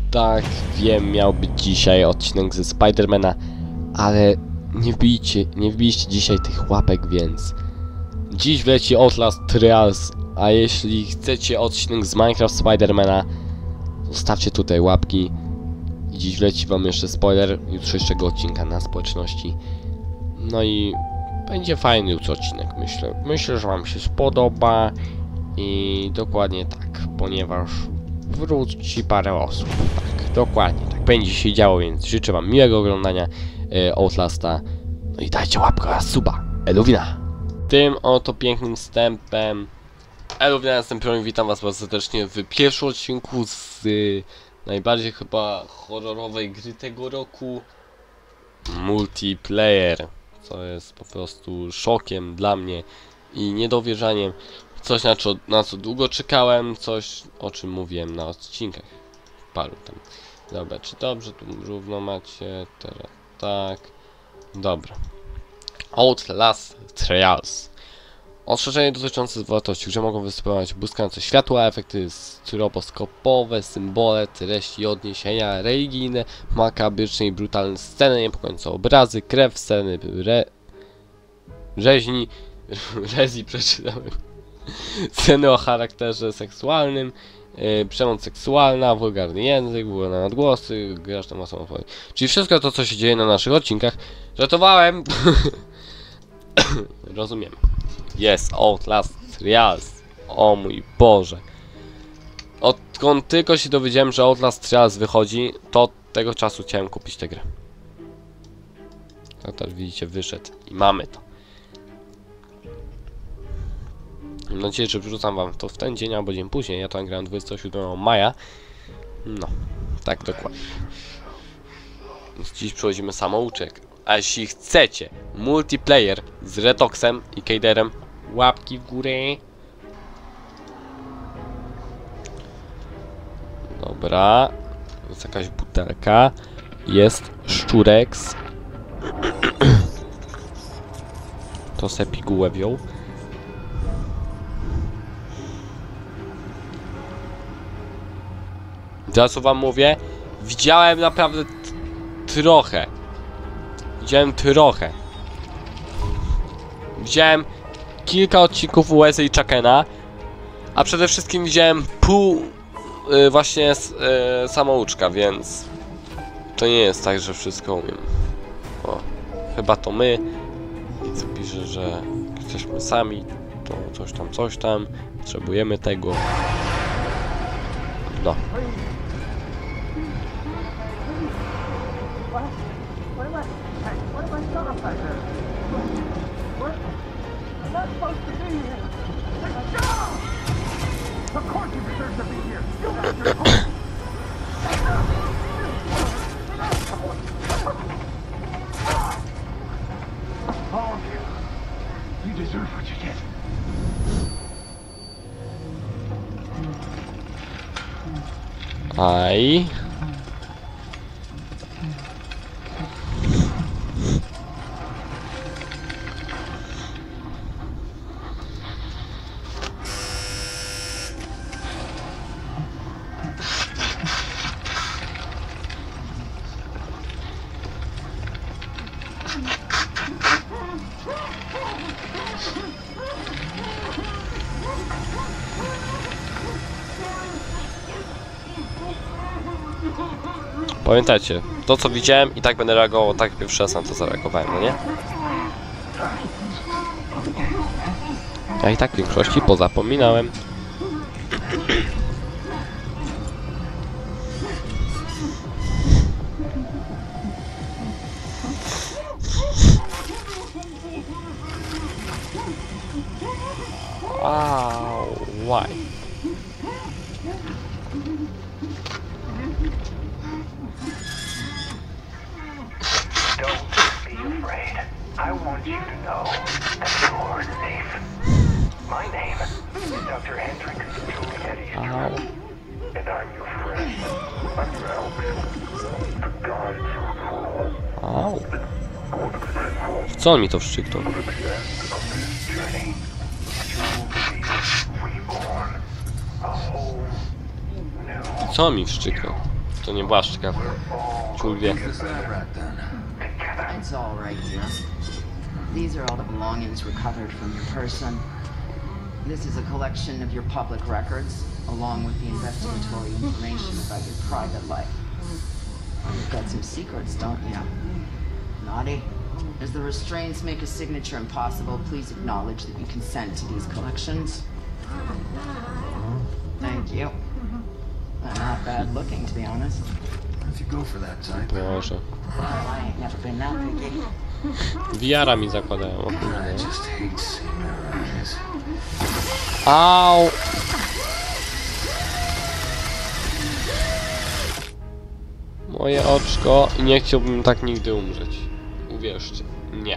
Tak, wiem, miał być dzisiaj odcinek ze Spidermana, ale nie wbijcie dzisiaj tych łapek, więc dziś wleci Outlast Trials, a jeśli chcecie odcinek z Minecraft Spidermana, zostawcie tutaj łapki. I dziś wleci wam jeszcze spoiler jutrzejszego odcinka na społeczności. No i będzie fajny jutro odcinek, myślę. Myślę, że wam się spodoba i dokładnie tak, ponieważ wróci parę osób. Tak, dokładnie tak będzie się działo, więc życzę wam miłego oglądania Outlasta. No i dajcie łapkę oraz suba. Eluwina! Tym oto pięknym wstępem Eluwina, jestem Piorun, witam was bardzo serdecznie w pierwszym odcinku z najbardziej chyba horrorowej gry tego roku, multiplayer, co jest po prostu szokiem dla mnie i niedowierzaniem. Coś na co długo czekałem, coś o czym mówiłem na odcinkach paru tam. Dobra, czy dobrze tu równo macie? Teraz tak. Dobra. Outlast Trials. Ostrzeżenie dotyczące zwrotności, że mogą występować błyskające światła, efekty stroboskopowe, symbole, treści, odniesienia religijne, makabryczne i brutalne sceny, niepokojące obrazy, krew, sceny rzeźni, przeczytałem, sceny o charakterze seksualnym, przemoc seksualna, wulgarny język, wolne nadgłosy, grasz na masą odpowiedzi. Czyli wszystko to, co się dzieje na naszych odcinkach. Żartowałem! Rozumiem. Jest Outlast Trials. O mój Boże. Odkąd tylko się dowiedziałem, że Outlast Trials wychodzi, to od tego czasu chciałem kupić tę grę. To też widzicie, wyszedł i mamy to. Mam nadzieję, że wrzucam wam to w ten dzień albo dzień później. Ja to nagrałem 27 maja. No, tak dokładnie. Więc dziś przechodzimy samouczek. A jeśli chcecie multiplayer z Retoxem i Kejderem, łapki w górę. Dobra. Jest jakaś butelka. Jest szczureks. To se pigułę wziął. Teraz co wam mówię, widziałem naprawdę trochę. Widziałem kilka odcinków USA i Chuckena, a przede wszystkim widziałem pół właśnie samouczka, więc to nie jest tak, że wszystko umiem. O, chyba to my. Widzę, pisze, że jesteśmy sami, to coś tam, potrzebujemy tego. No. Aj. Pamiętajcie, to co widziałem i tak będę reagował, tak pierwszy raz na to zareagowałem, no nie? Ja i tak w większości pozapominałem. Wow, why? I want you to know that you're safe. My name is Dr. Hendrik Juliet, and I'm your friend. I'm your help. The gods rule. Co on mi to wszczyknął? Co on mi wszczyknął? To nie błaszczka. Czulwie. It's all right here. These are all the belongings recovered from your person. This is a collection of your public records, along with the investigatory information about your private life. You've got some secrets, don't you? Naughty. As the restraints make a signature impossible, please acknowledge that you consent to these collections. Thank you. Not bad looking, to be honest. If you go for that type, Proszę. Well, I ain't never been that picky. VR-a mi zakładają, o I kurde. just hate seeing their eyes. Au! Moje oczko i nie chciałbym tak nigdy umrzeć. Uwierzcie. Nie.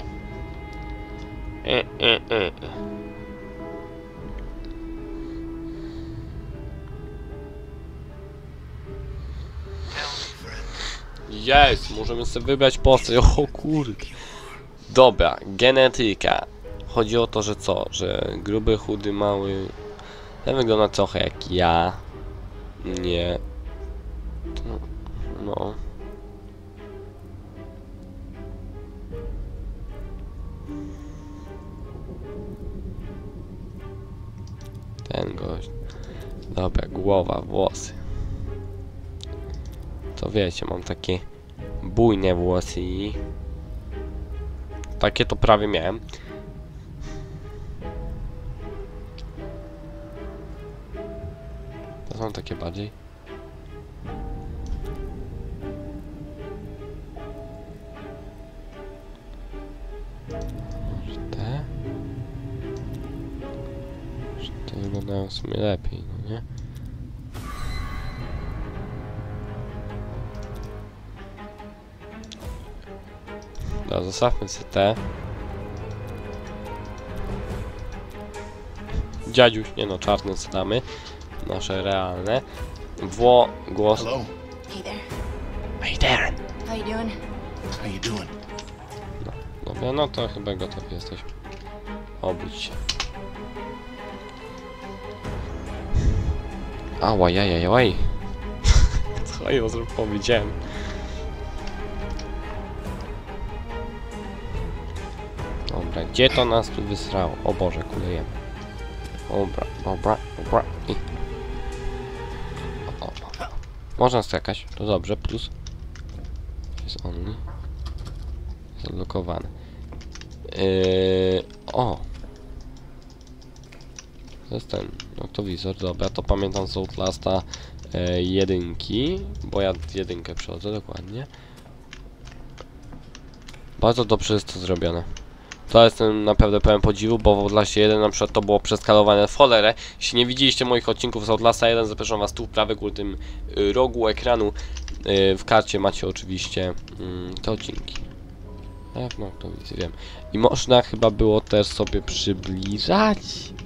Jest! Możemy sobie wybrać postać. O kurde. Dobra, genetyka. Chodzi o to, że co? Że gruby, chudy, mały... Ten wygląda trochę jak ja. Nie. No. Ten gość. Dobra, głowa, włosy. To wiecie, mam takie bujne włosy i... Takie to prawie miałem. To są takie bardziej. Może te? Może te wyglądają w sumie lepiej, no nie? Dobra, zostawmy sobie te. Dziadziuś, nie no, czarne zadamy. Nasze realne. Głos. Hello. Hey there. Hey there! How you doing? How you doing? Dobra, no to chyba gotowi jesteś. Obudź się. Ała, jajajaj. Co ja powiedziałem? Dobra, gdzie to nas tu wysrało? O Boże, kulejemy. Dobra, dobra, dobra i... O. Można skakać, to dobrze, plus... Jest only. Zablokowany. O! To jest ten noktowizor, dobra, to pamiętam z Outlasta jedynki, bo ja jedynkę przechodzę dokładnie. Bardzo dobrze jest to zrobione. To jestem naprawdę pełen podziwu, bo w Outlastie 1 na przykład to było przeskalowane w cholerę. Jeśli nie widzieliście moich odcinków z Outlasta 1, zapraszam was tu w prawy górnym rogu ekranu. W karcie macie oczywiście te odcinki. Jak no, to widzę, wiem. I można chyba było też sobie przybliżać.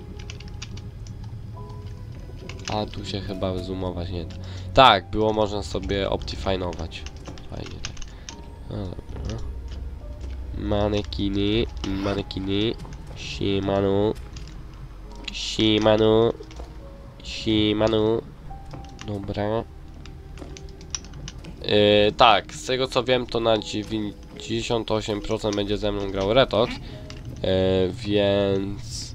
A tu się chyba zoomować nie da. Tak, było można sobie optifinować. Fajnie tak. No dobra. Manekiny, manekiny. Siemano. Siemano. Siemano. Dobra. Tak, z tego co wiem to na 98% będzie ze mną grał Retox, więc...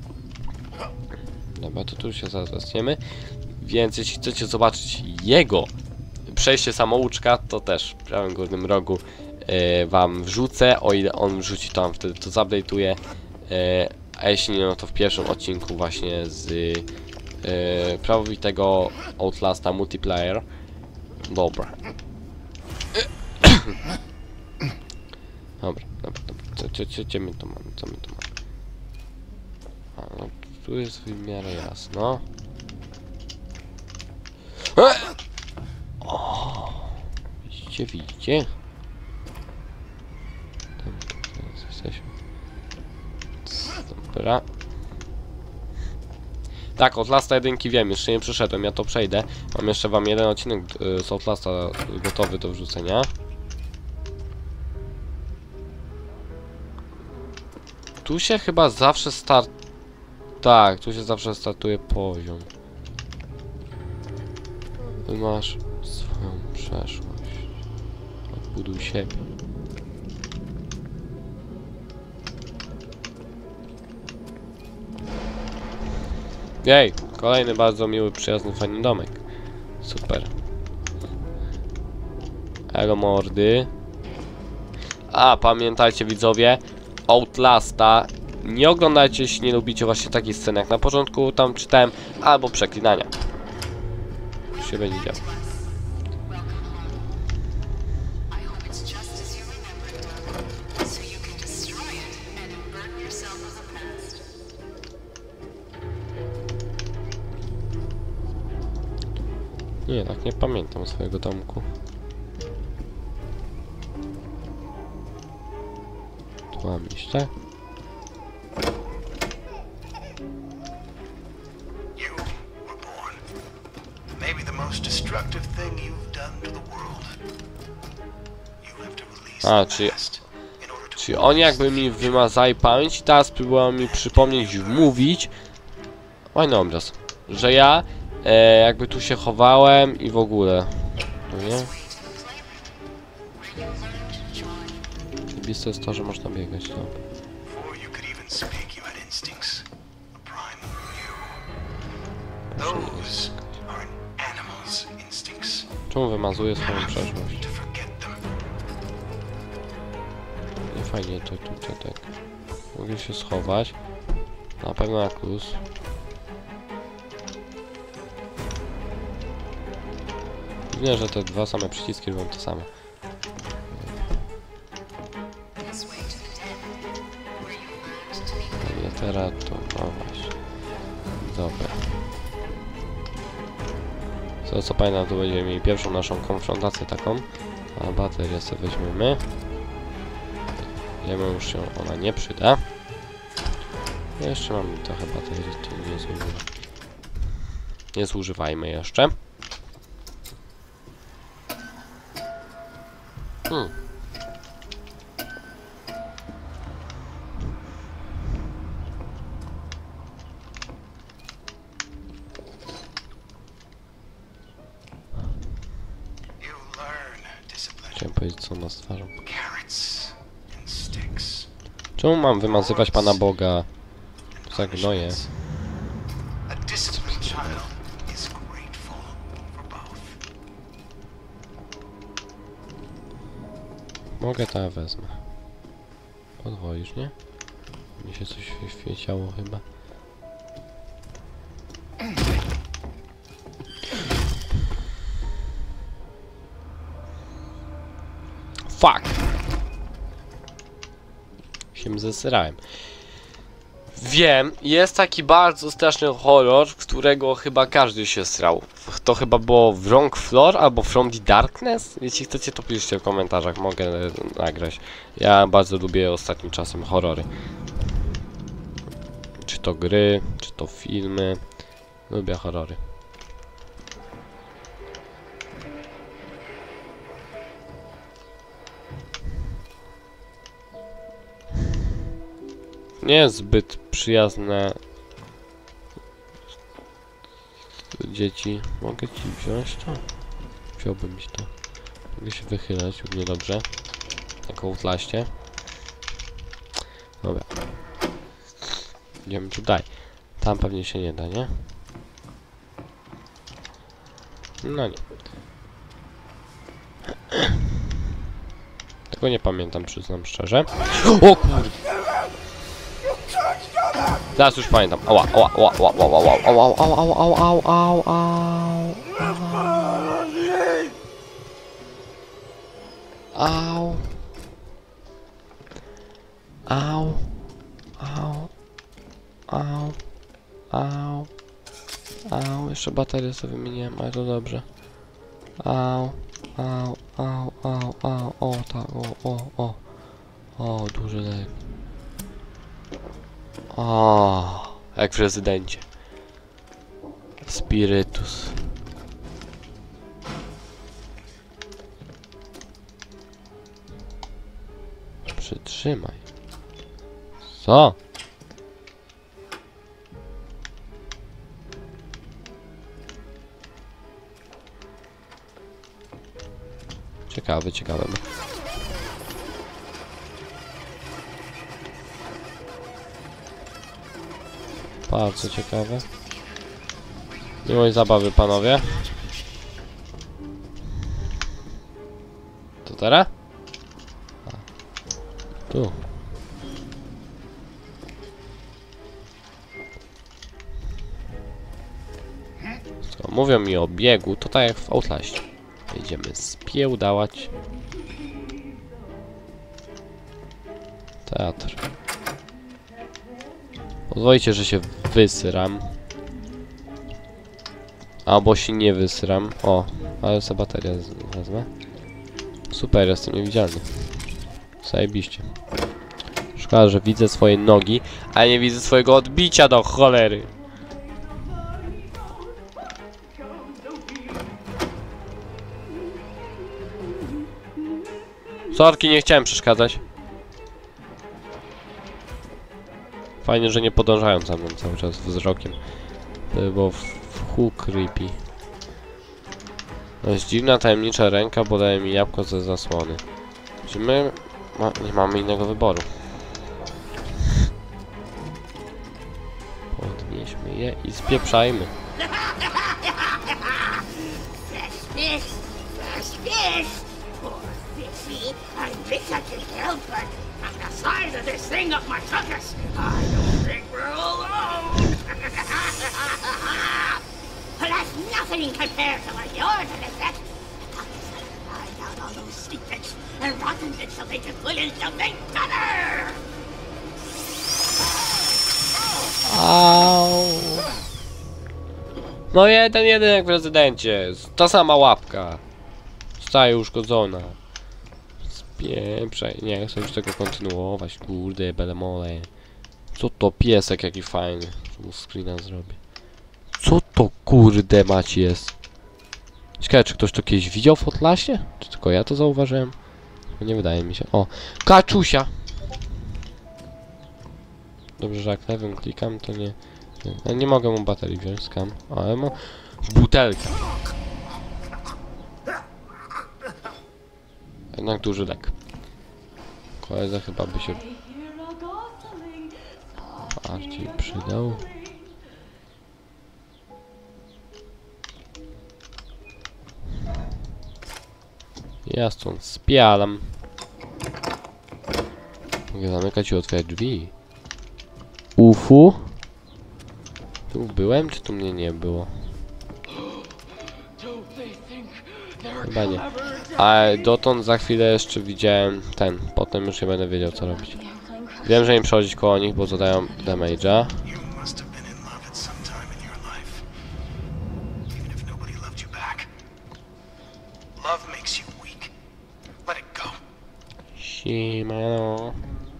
Dobra, to tu się zaraz zaczniemy. Więc jeśli chcecie zobaczyć jego przejście samouczka, to też w prawym górnym rogu wam wrzucę, o ile on wrzuci, to wam wtedy to zupdate'uję, a jeśli nie, no to w pierwszym odcinku właśnie z prawowitego Outlasta multiplayer. Dobra. Dobra. Co my tu mamy? Co my tu mamy? A, no, tu jest w miarę jasno. O! Widzicie? Teraz jesteśmy. Dobra. Tak, Outlasta 1 wiem, jeszcze nie przeszedłem, ja to przejdę. Mam jeszcze wam jeden odcinek z Outlasta gotowy do wrzucenia. Tu się chyba zawsze Tak, tu się zawsze startuje poziom. Masz swoją przeszłość. Odbuduj siebie. Jej, kolejny bardzo miły, przyjazny, fajny domek. Super. Elo mordy. A, pamiętajcie widzowie, Outlasta nie oglądajcie, jeśli nie lubicie właśnie takich scen jak na początku tam czytałem, albo przeklinania. Co się będzie działo. Nie, tak nie pamiętam swojego domku. Tu mam iść, tak? You were born. Maybe the most destructive thing you've done to the world. You have to release the past in order to... Czyli oni jakby mi wymazali pamięć i teraz próbują mi przypomnieć, mówić. Fajny obraz. Że ja jakby tu się chowałem i w ogóle. No nie? Zajebiste jest to, że można biegać, no. Before you could even speak, you had instincts. A primal you. Those are an animal's instincts. Czemu wymazuję swoją przeszłość? To forget them. Nie fajnie to tutaj tak. Mogę się schować. Na pewno na plus. Dziwne, że te dwa same przyciski robią to samo. Teraz to, no właśnie. Dobra. Co pamiętam, to będziemy mieli pierwszą naszą konfrontację taką. A baterię sobie weźmiemy. Jemu już się ona nie przyda. Jeszcze mam trochę baterii, to nie zużywam. Nie zużywajmy jeszcze. Chciałem powiedzieć, co ma z twarzą. Czemu mam wymazywać Pana Boga? Za gnoje. Mogę to wezmę. Podwoisz, nie? Mi się coś świeciało chyba. Fuck! Się zesrałem. Wiem, jest taki bardzo straszny horror, z którego chyba każdy się srał. To chyba było Wrong Floor albo From the Darkness? Jeśli chcecie, to piszcie w komentarzach, mogę nagrać. Ja bardzo lubię ostatnim czasem horrory. Czy to gry, czy to filmy. Lubię horrory. Nie jest zbyt przyjazne. Dzieci, mogę ci wziąć to? Wziąłbym ci to. Mogę się wychylać, równie dobrze. Tak o Outlaście. Dobra. Idziemy tutaj. Tam pewnie się nie da, nie? No nie. Tego nie pamiętam, przyznam szczerze. O kurde! Teraz już pamiętam. Ała, ała, ała, ała, ała, ała, ała, ała, ała, ała, ała, ała. Au. Au. Au. Au. Au. Jeszcze baterię sobie wymieniłem, ale to dobrze. Au. Au. Au. Au. Au. O, tak. O. O, duży lek. O, jak w rezydencie. Spirytus. Przytrzymaj. Co? Ciekawe, ciekawe. Bardzo ciekawe. Miłej zabawy, panowie. To teraz? A. Tu. Co, mówią mi o biegu, to tak jak w Outlaście. Będziemy spiełdałać. Teatr. Pozwolicie, że się wysyram. Albo się nie wysram. O, ale sobie baterię wezmę. Super, jestem niewidzialny. Zajebiście. Szkoda, że widzę swoje nogi, ale nie widzę swojego odbicia do cholery. Sorki, nie chciałem przeszkadzać. Fajnie, że nie podążają za mną cały czas wzrokiem. Bo w chuj creepy. To jest dziwna, tajemnicza ręka, bo daje mi jabłko ze zasłony. Czy my nie mamy innego wyboru? Podnieśmy je i spieprzajmy. I'm big I can help it. And the size of this thing up my tuchus, I don't think we're alone. Well, that's nothing compared to what yours is, that. Find out all those secrets and rotten bits so they can put in something better. Au. No jeden jak w rezydencie. Ta sama łapka. Zostaje uszkodzona. Spieprzaj. Nie chcę już tego kontynuować. Kurde, belemole. Co to piesek jaki fajny. Mu screena zrobię. Co to kurde mać jest? Ciekawe, czy ktoś to kiedyś widział w Outlaście? Czy tylko ja to zauważyłem? Nie wydaje mi się. O! Kaczusia! Dobrze, że jak lewym klikam, to nie... Nie mogę mu baterii wziąć, skam. Ale mam... butelka! Jednak duży lek. Koledze chyba by się... bardziej przydał. Ja stąd spialam. Mogę zamykać i otwierać drzwi. Ufu? Tu byłem, czy tu mnie nie było? Chyba nie. A dotąd za chwilę jeszcze widziałem ten. Potem już nie będę wiedział, co robić. Wiem, że nie przechodzić koło nich, bo zadają damage'a. Siemano.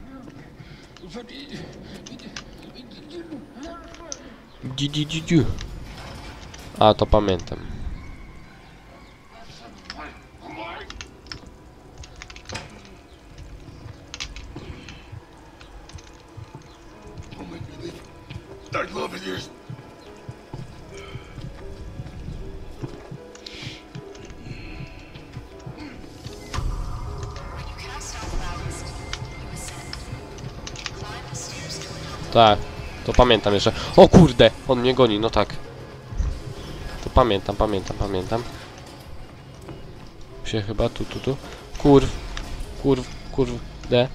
Dziu. A, to pamiętam. Start loving yours. Tak, to pamiętam jeszcze. O kurde, on mnie goni, no tak. To pamiętam. Się chyba tu. Kurde.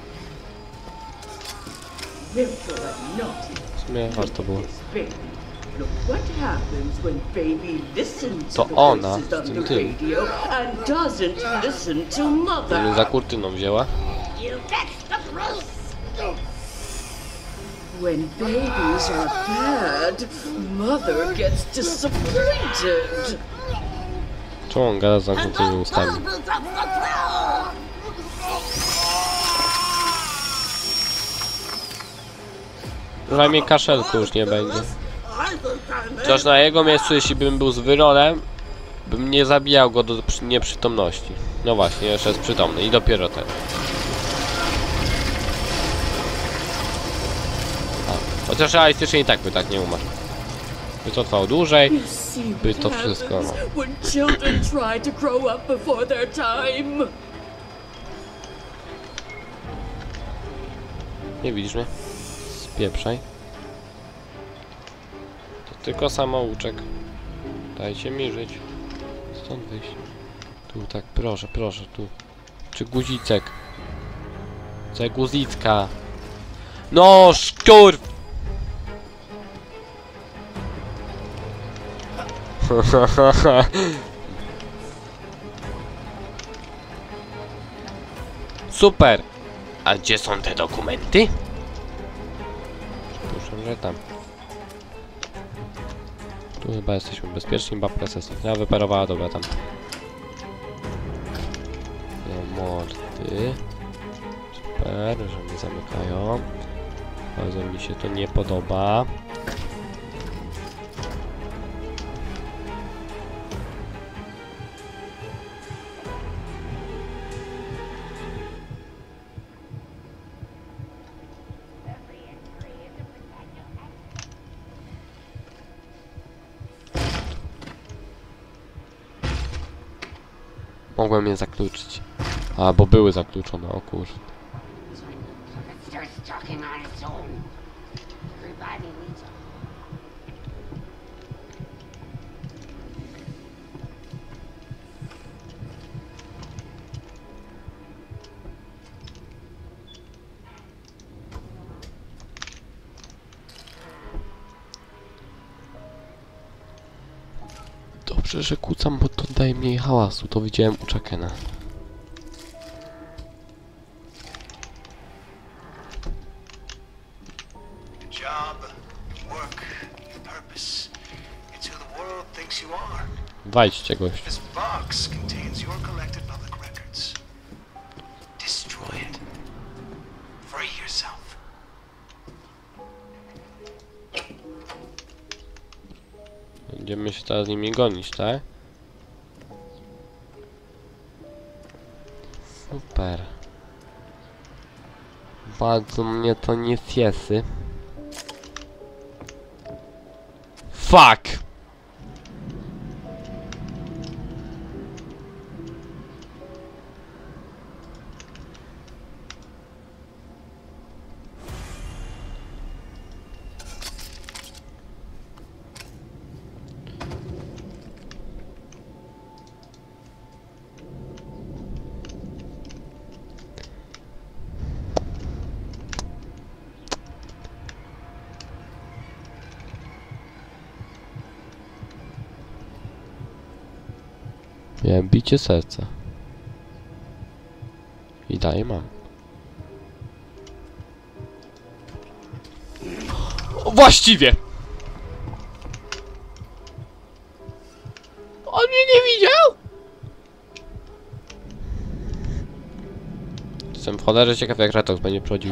W sumie warto było. To ona z tym To mnie za kurtyną wzięła. When babies are bad, mother gets disappointed. Czemu on gada z zamkniętymi ustami? Przynajmniej kaszelku już nie będzie. Chociaż na jego miejscu, jeśli bym był z Wyronem, bym nie zabijał go do nieprzytomności. No właśnie, jeszcze jest przytomny i dopiero ten. Chociaż realistycznie i tak by tak nie umarł. By to trwało dłużej, You see by what to wszystko, happens no. when children try to grow up before their time. Nie widzisz mnie? Spieprzaj. To tylko samouczek. Dajcie mi żyć. Stąd wyjść. Tu tak, proszę, proszę, tu. Czy guzicek? Co guzicka? No, szkur! Super! A gdzie są te dokumenty? Proszę, że tam. Tu chyba jesteśmy bezpieczni, babka sesja wyparowała, dobra tam. No, mordy. Super, że mnie zamykają. Bardzo mi się to nie podoba. Mogłem je zakluczyć. A, bo były zakluczone, o kurwa. Starts talking on its own. Everybody needs a Dobrze, że kłócam, bo to daje mniej hałasu. To widziałem u Chuckena. Job, work, purpose. It's who the world thinks you are. Wajdźcie, gość. This box contains your collected public records. Destroy it. Free yourself. Będziemy się teraz z nimi gonić, tak? Super. Bardzo mnie to nie cieszy. Fuck! Miałem bicie serca. I dalej mam. O, właściwie! On mnie nie widział? Jestem w cholerze ciekaw, jak Retox będzie przechodził.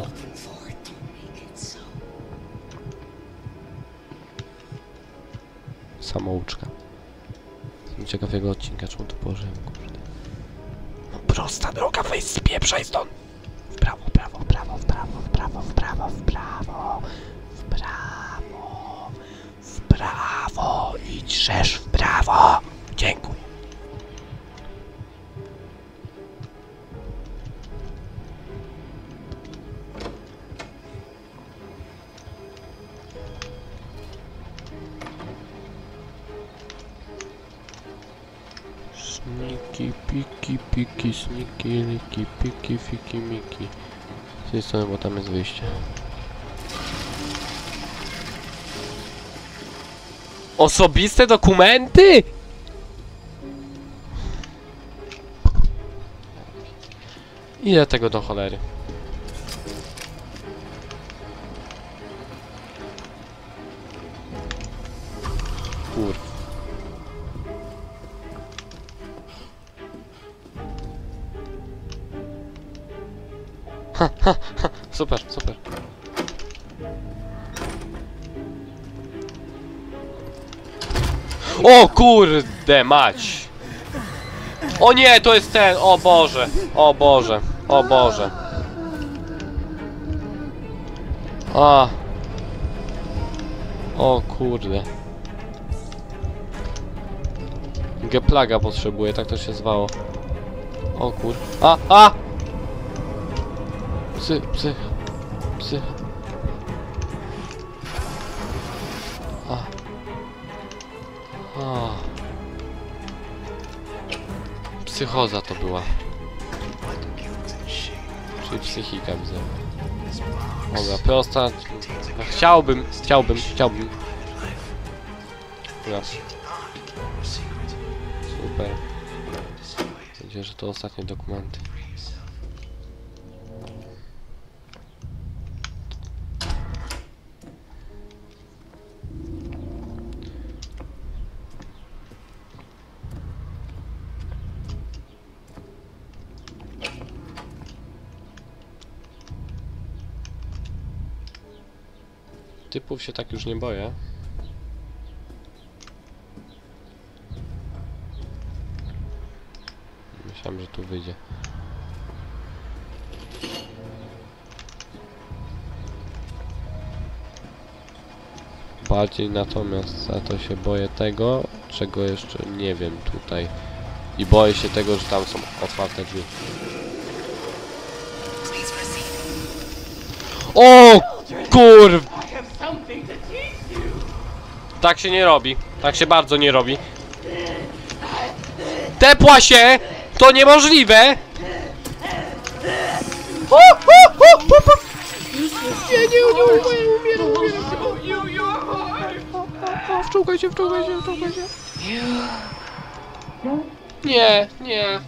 Samouczka. Jestem ciekaw jego odcinka, czemu to położyłem, kurde. No prosta droga, weź spieprzaj stąd! W prawo, w prawo, w prawo, w prawo, w prawo, w prawo, w prawo, w prawo, w prawo, idź rzesz w prawo! Dziękuję. Sniki, piki, piki, sniki, liki, piki, fiki, miki. Z tej strony, bo tam jest wyjście. Osobiste dokumenty? Ile tego do cholery? Kurwa. Super, super. O kurde mać! O nie, to jest ten! O Boże! O Boże! O Boże! A! O kurde! Geplaga potrzebuję, tak to się zwało. O kur... A! Psy. Psychoza to była. Czyli psychika widzę. Dobra, prosta. Chciałbym. Dobra. Super. Będzie, że to ostatnie dokumenty. Typów się tak już nie boję. Myślałem, że tu wyjdzie. Bardziej natomiast za to się boję tego, czego jeszcze nie wiem tutaj. I boję się tego, że tam są otwarte drzwi. O kurw! Tak się nie robi. Tak się bardzo nie robi. Tepła się! To niemożliwe! Nie umieram. Wczołgaj się. Nie.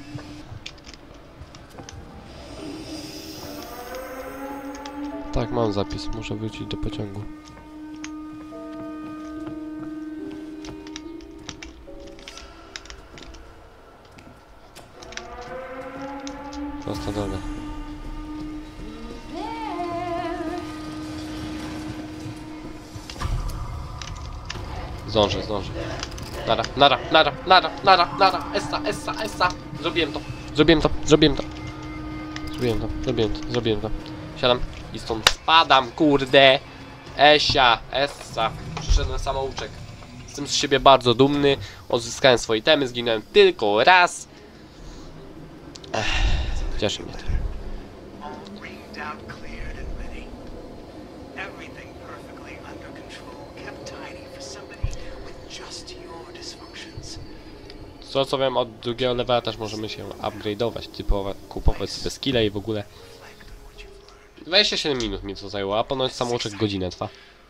Tak, mam zapis. Muszę wrócić do pociągu. Prosta droga. Zdążę. Nara. Essa. Zrobiłem to. Siadam i stąd spadam, kurde. Essa. Przyszedłem samouczek. Jestem z siebie bardzo dumny. Odzyskałem swoje itemy, zginąłem tylko raz. Cieszy mnie to. Co wiem, od drugiego levela też możemy się upgrade'ować, kupować sobie skille i w ogóle. 27 minut mi to zajęło, a ponoć samouczek godzinę trwa.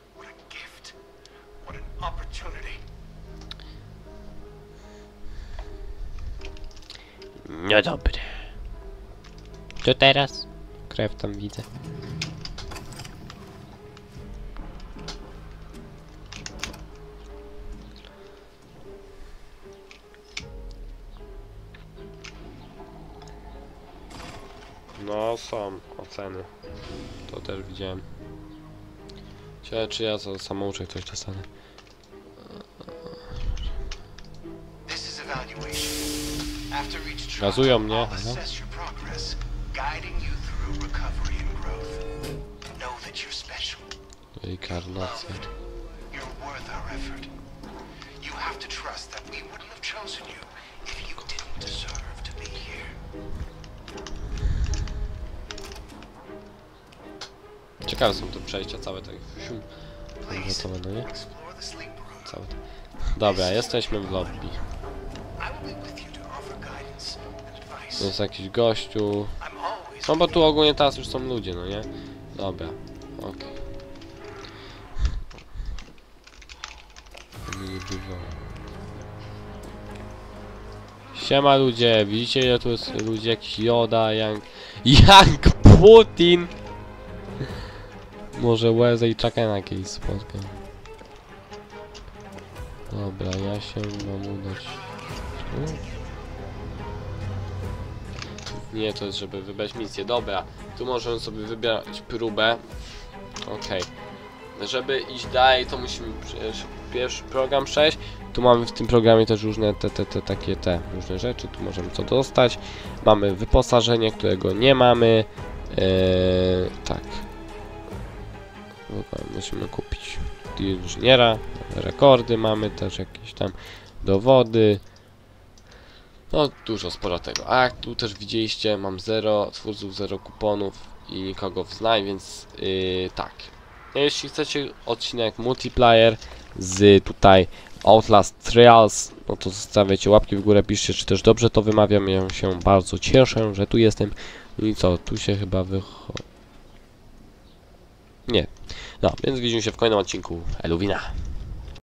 No dobre. Co teraz? Krew tam widzę. No są oceny. To też widziałem. Ciekawe, czy ja za samouczek coś dostanę. Gazują mnie. Reinkarnacja. Ciekawe są te przejścia całe tak. Gotowe, no nie? Całe. Dobra, jesteśmy w lobby. To jest jakiś gościu. No bo tu ogólnie teraz już są ludzie, no nie? Dobra, okej. Siema ludzie, widzicie ile tu jest ludzi? Jakiś Yoda, Young Putin! Może Łezę i Chakena kiedyś spotkam. Dobra, ja się mam udać. Nie, to jest żeby wybrać misję. Dobra, tu możemy sobie wybrać próbę. Okej. Żeby iść dalej, to musimy pierwszy program przejść. Tu mamy w tym programie też różne różne rzeczy. Tu możemy co dostać. Mamy wyposażenie, którego nie mamy. Tak. Musimy kupić inżyniera. Rekordy mamy też jakieś tam dowody. No dużo, sporo tego. A jak tu też widzieliście, mam 0 twórców, 0 kuponów i nikogo w znaj, więc tak. Jeśli chcecie odcinek multiplayer z tutaj Outlast Trials, no to zostawiacie łapki w górę, piszcie, czy też dobrze to wymawiam. Ja się bardzo cieszę, że tu jestem. I co, tu się chyba Nie. No, więc widzimy się w kolejnym odcinku. Eluwina.